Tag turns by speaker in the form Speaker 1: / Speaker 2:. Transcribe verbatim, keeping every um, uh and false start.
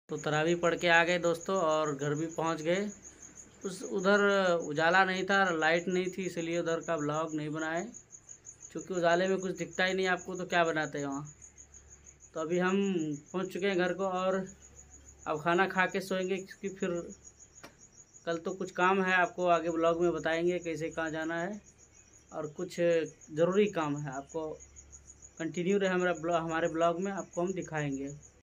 Speaker 1: तो तरावी पढ़ के आ गए दोस्तों और घर भी पहुंच गए। उस उधर उजाला नहीं था, लाइट नहीं थी, इसलिए उधर का ब्लॉग नहीं बनाए, क्योंकि उजाले में कुछ दिखता ही नहीं आपको, तो क्या बनाते हैं वहाँ। तो अभी हम पहुंच चुके हैं घर को और अब खाना खा के सोएंगे, क्योंकि फिर कल तो कुछ काम है, आपको आगे ब्लॉग में बताएंगे कैसे कहाँ जाना है, और कुछ ज़रूरी काम है। आपको कंटिन्यू रहे हमारा ब्लॉग, हमारे ब्लॉग में आपको हम दिखाएंगे।